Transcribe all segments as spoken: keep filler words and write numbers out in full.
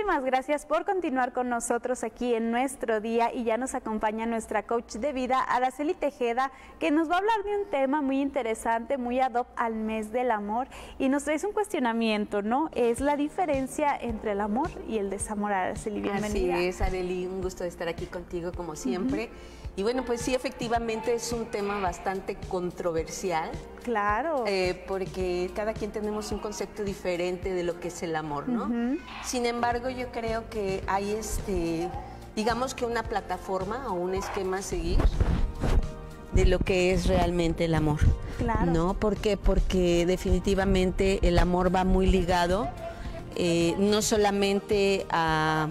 muchísimas gracias por continuar con nosotros aquí en nuestro día y ya nos acompaña nuestra coach de vida, Araceli Tejeda, que nos va a hablar de un tema muy interesante, muy ad hoc al mes del amor y nos trae un cuestionamiento, ¿no? Es la diferencia entre el amor y el desamor. Araceli, bienvenida. Así es, Arely, un gusto de estar aquí contigo como siempre. Uh-huh. Y bueno, pues sí, efectivamente es un tema bastante controversial. Claro. Eh, porque cada quien tenemos un concepto diferente de lo que es el amor, ¿no? Uh-huh. Sin embargo, yo creo que hay, este, digamos que una plataforma o un esquema a seguir de lo que es realmente el amor. Claro. ¿No? ¿Por qué? Porque definitivamente el amor va muy ligado, eh, no solamente a...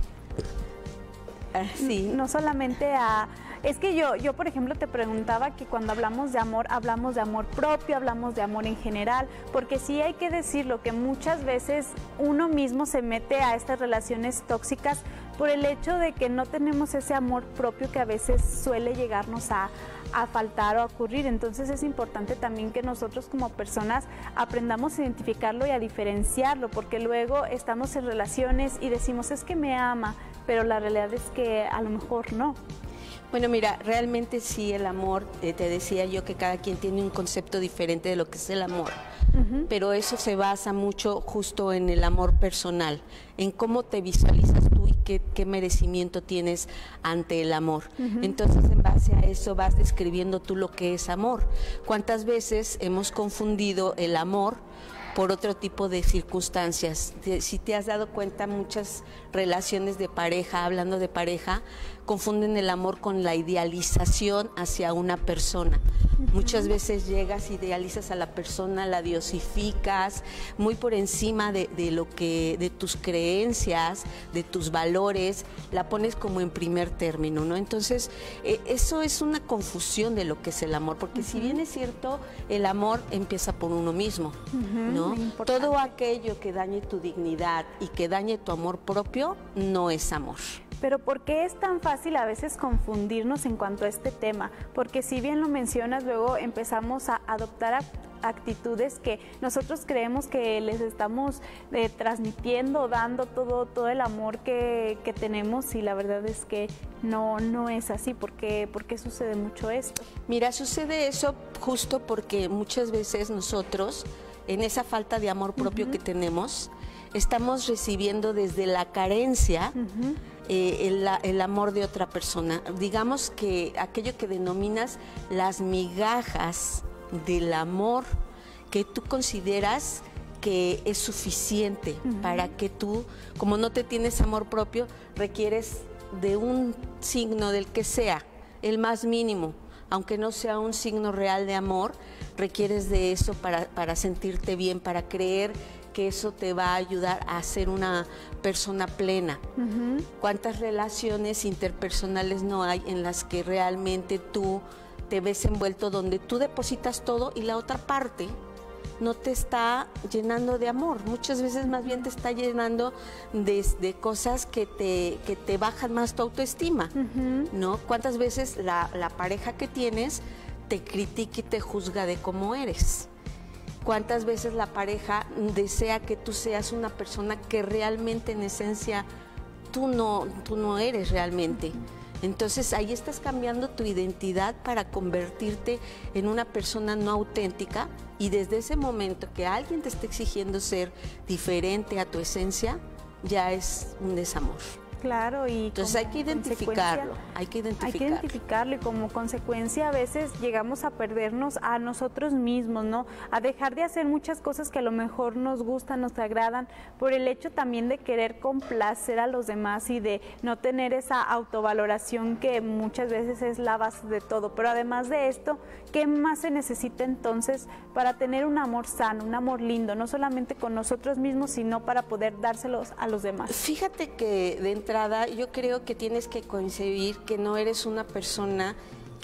a sí. No solamente a... Es que yo, yo, por ejemplo, te preguntaba que cuando hablamos de amor, hablamos de amor propio, hablamos de amor en general, porque sí hay que decirlo, que muchas veces uno mismo se mete a estas relaciones tóxicas por el hecho de que no tenemos ese amor propio que a veces suele llegarnos a, a faltar o a ocurrir. Entonces es importante también que nosotros como personas aprendamos a identificarlo y a diferenciarlo, porque luego estamos en relaciones y decimos, es que me ama, pero la realidad es que a lo mejor no. Bueno, mira, realmente sí, el amor, eh, te decía yo que cada quien tiene un concepto diferente de lo que es el amor, uh-huh. pero eso se basa mucho justo en el amor personal, en cómo te visualizas tú y qué, qué merecimiento tienes ante el amor. Uh-huh. Entonces, en base a eso vas describiendo tú lo que es amor. ¿Cuántas veces hemos confundido el amor por otro tipo de circunstancias? Si te has dado cuenta, muchas relaciones de pareja, hablando de pareja, confunden el amor con la idealización hacia una persona. Uh-huh. Muchas veces llegas, idealizas a la persona, la diosificas, muy por encima de, de lo que, de tus creencias, de tus valores, la pones como en primer término, ¿no? Entonces, eh, eso es una confusión de lo que es el amor, porque uh-huh. si bien es cierto, el amor empieza por uno mismo, uh-huh. ¿no? Todo aquello que dañe tu dignidad y que dañe tu amor propio no es amor. Pero ¿por qué es tan fácil a veces confundirnos en cuanto a este tema? Porque si bien lo mencionas, luego empezamos a adoptar actitudes que nosotros creemos que les estamos eh, transmitiendo, dando todo, todo el amor que, que tenemos, y la verdad es que no, no es así. ¿Por qué, ¿Por qué sucede mucho esto? Mira, sucede eso justo porque muchas veces nosotros, en esa falta de amor propio uh-huh. que tenemos, estamos recibiendo desde la carencia uh-huh. eh, el, el amor de otra persona. Digamos que aquello que denominas las migajas del amor que tú consideras que es suficiente uh-huh. para que tú, como no te tienes amor propio, requieres de un signo del que sea, el más mínimo, aunque no sea un signo real de amor, requieres de eso para, para sentirte bien, para creer que eso te va a ayudar a ser una persona plena. Uh-huh. ¿Cuántas relaciones interpersonales no hay en las que realmente tú te ves envuelto, donde tú depositas todo y la otra parte no te está llenando de amor? Muchas veces más bien te está llenando de, de cosas que te, que te bajan más tu autoestima, uh-huh. ¿no? ¿Cuántas veces la, la pareja que tienes te critica y te juzga de cómo eres? ¿Cuántas veces la pareja desea que tú seas una persona que realmente en esencia tú no, tú no eres realmente? Entonces ahí estás cambiando tu identidad para convertirte en una persona no auténtica, y desde ese momento que alguien te está exigiendo ser diferente a tu esencia, ya es un desamor. Claro, y entonces hay que identificarlo, hay que identificarlo. Hay que identificarlo, y como consecuencia a veces llegamos a perdernos a nosotros mismos, ¿no? A dejar de hacer muchas cosas que a lo mejor nos gustan, nos agradan, por el hecho también de querer complacer a los demás y de no tener esa autovaloración que muchas veces es la base de todo. Pero además de esto, ¿qué más se necesita entonces para tener un amor sano, un amor lindo, no solamente con nosotros mismos, sino para poder dárselos a los demás? Fíjate que de entrada yo creo que tienes que concebir que no eres una persona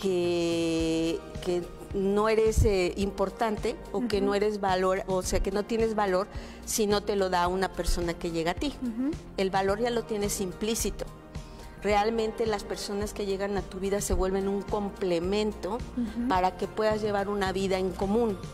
que, que no eres eh, importante o uh-huh. que no eres valor, o sea, que no tienes valor si no te lo da una persona que llega a ti. Uh-huh. El valor ya lo tienes implícito. Realmente las personas que llegan a tu vida se vuelven un complemento uh-huh. para que puedas llevar una vida en común.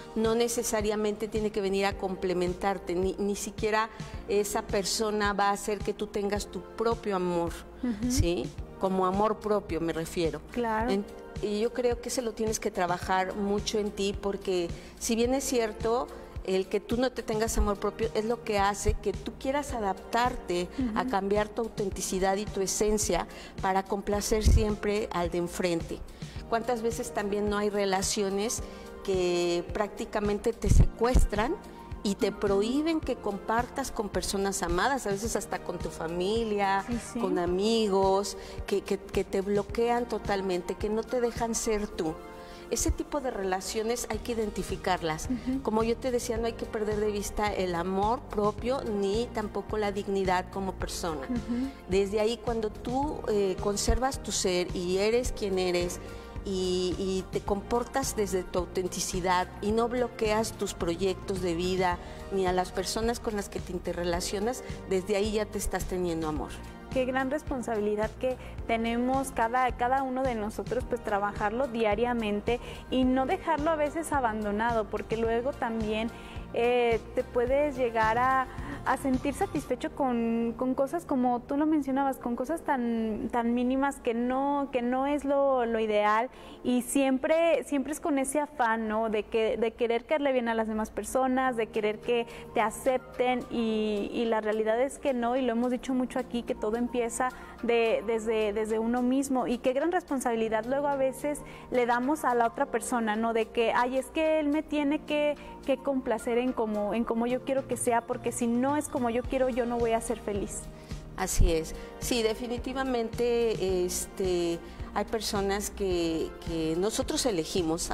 no necesariamente tiene que venir a complementarte, ni, ni siquiera esa persona va a hacer que tú tengas tu propio amor, uh-huh. ¿sí? Como amor propio me refiero. Claro. En, y yo creo que se lo tienes que trabajar mucho en ti, porque si bien es cierto, el que tú no te tengas amor propio es lo que hace que tú quieras adaptarte uh-huh. a cambiar tu autenticidad y tu esencia para complacer siempre al de enfrente. ¿Cuántas veces también no hay relaciones que prácticamente te secuestran y te prohíben que compartas con personas amadas, a veces hasta con tu familia, sí, sí. con amigos, que, que, que te bloquean totalmente, que no te dejan ser tú? Ese tipo de relaciones hay que identificarlas. Uh-huh. Como yo te decía, no hay que perder de vista el amor propio ni tampoco la dignidad como persona. Uh-huh. Desde ahí, cuando tú eh, conservas tu ser y eres quien eres y, y te comportas desde tu autenticidad y no bloqueas tus proyectos de vida ni a las personas con las que te interrelacionas, desde ahí ya te estás teniendo amor. Qué gran responsabilidad que tenemos cada, cada uno de nosotros, pues trabajarlo diariamente y no dejarlo a veces abandonado, porque luego también eh, te puedes llegar a, a sentir satisfecho con, con cosas como tú lo mencionabas, con cosas tan, tan mínimas que no, que no es lo, lo ideal, y siempre, siempre es con ese afán, ¿no? de, que, de querer caerle bien a las demás personas, de querer que te acepten, y, y la realidad es que no, y lo hemos dicho mucho aquí, que todo empieza de, desde, desde uno mismo, y qué gran responsabilidad luego a veces le damos a la otra persona, ¿no? De que, ay, es que él me tiene que, que complacer en cómo en cómo yo quiero que sea, porque si no es como yo quiero, yo no voy a ser feliz. Así es. Sí, definitivamente este, hay personas que, que nosotros elegimos.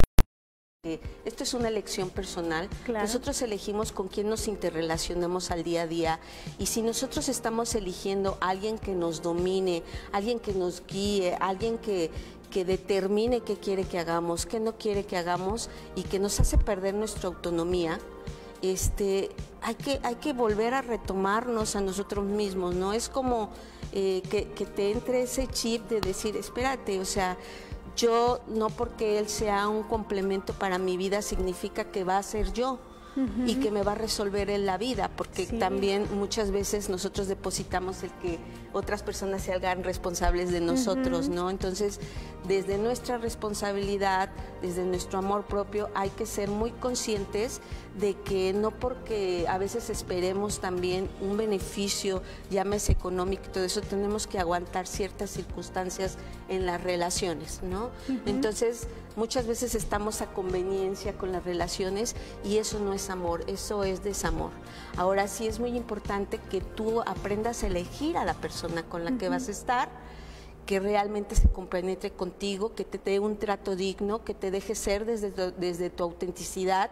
Esto es una elección personal. Claro. Nosotros elegimos con quién nos interrelacionamos al día a día, y si nosotros estamos eligiendo a alguien que nos domine, alguien que nos guíe, alguien que, que determine qué quiere que hagamos, qué no quiere que hagamos y que nos hace perder nuestra autonomía, este, hay que, hay que volver a retomarnos a nosotros mismos, ¿no? Es como eh, que, que te entre ese chip de decir, espérate, o sea, yo no porque él sea un complemento para mi vida significa que va a ser yo. Uh-huh. Y que me va a resolver en la vida, porque sí. también muchas veces nosotros depositamos el que otras personas se hagan responsables de nosotros, uh-huh. ¿no? Entonces, desde nuestra responsabilidad, desde nuestro amor propio, hay que ser muy conscientes de que no porque a veces esperemos también un beneficio, llámese económico y todo eso, tenemos que aguantar ciertas circunstancias en las relaciones, ¿no? Uh-huh. Entonces, muchas veces estamos a conveniencia con las relaciones y eso no es amor, eso es desamor. Ahora sí es muy importante que tú aprendas a elegir a la persona con la uh-huh. que vas a estar, que realmente se compenetre contigo, que te dé un trato digno, que te deje ser desde tu, desde tu autenticidad,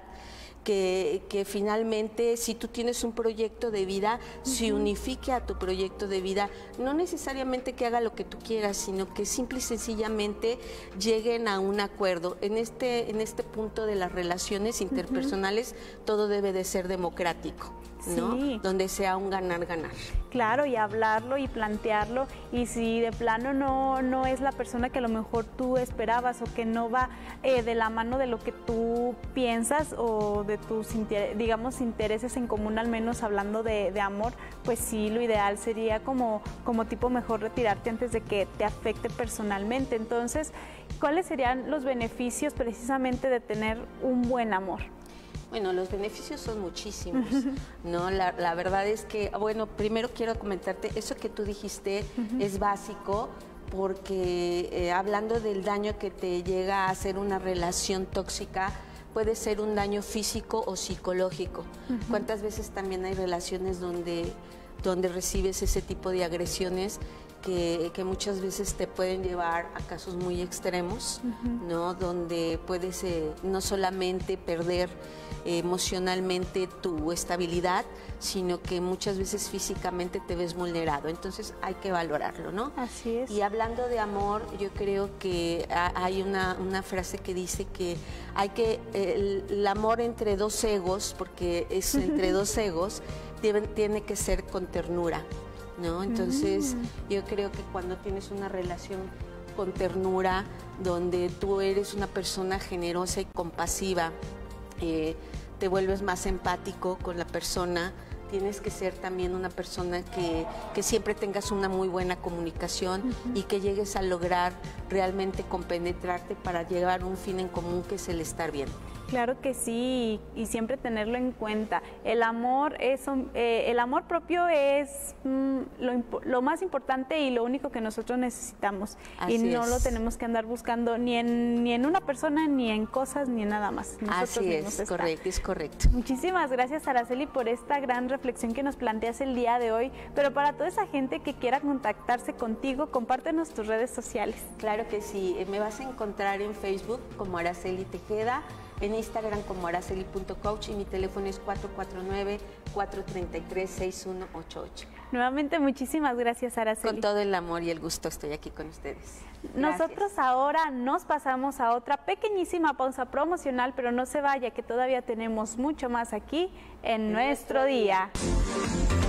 que, que finalmente si tú tienes un proyecto de vida, uh-huh. se unifique a tu proyecto de vida, no necesariamente que haga lo que tú quieras, sino que simple y sencillamente lleguen a un acuerdo. En este, en este punto de las relaciones interpersonales, uh-huh. todo debe de ser democrático, ¿no? Sí. Donde sea un ganar-ganar. Claro, y hablarlo y plantearlo, y si de plano no, no es la persona que a lo mejor tú esperabas o que no va eh, de la mano de lo que tú piensas o de tus, digamos, intereses en común, al menos hablando de, de amor, pues sí, lo ideal sería como, como tipo mejor retirarte antes de que te afecte personalmente. Entonces, ¿cuáles serían los beneficios precisamente de tener un buen amor? Bueno, los beneficios son muchísimos, ¿no? La, la verdad es que, bueno, primero quiero comentarte, eso que tú dijiste uh-huh. es básico, porque eh, hablando del daño que te llega a hacer una relación tóxica, puede ser un daño físico o psicológico. Uh-huh. ¿Cuántas veces también hay relaciones donde, donde recibes ese tipo de agresiones que, que muchas veces te pueden llevar a casos muy extremos, uh-huh. ¿no? Donde puedes eh, no solamente perder eh, emocionalmente tu estabilidad, sino que muchas veces físicamente te ves vulnerado. Entonces hay que valorarlo, ¿no? Así es. Y hablando de amor, yo creo que hay una, una frase que dice que hay que, el, el amor entre dos egos, porque es entre dos egos, tiene, tiene que ser con ternura, ¿no? Entonces mm. yo creo que cuando tienes una relación con ternura, donde tú eres una persona generosa y compasiva, eh, te vuelves más empático con la persona. Tienes que ser también una persona que, que siempre tengas una muy buena comunicación uh-huh. y que llegues a lograr realmente compenetrarte para llegar a un fin en común, que es el estar bien. Claro que sí, y siempre tenerlo en cuenta. El amor es eh, el amor propio es mm, lo, lo más importante y lo único que nosotros necesitamos. Así y no es. Lo tenemos que andar buscando ni en, ni en una persona, ni en cosas, ni en nada más. Nosotros Así es, está. correcto, es correcto. Muchísimas gracias, Araceli, por esta gran reflexión que nos planteas el día de hoy. Pero para toda esa gente que quiera contactarse contigo, compártenos tus redes sociales. Claro que sí, me vas a encontrar en Facebook como Araceli Tejeda, en Instagram como araceli punto coach y mi teléfono es cuatro cuatro nueve, cuatro tres tres, seis uno ocho ocho. Nuevamente, muchísimas gracias, Araceli. Con todo el amor y el gusto estoy aquí con ustedes. Gracias. Nosotros ahora nos pasamos a otra pequeñísima pausa promocional, pero no se vaya, que todavía tenemos mucho más aquí en, en nuestro, nuestro día. día.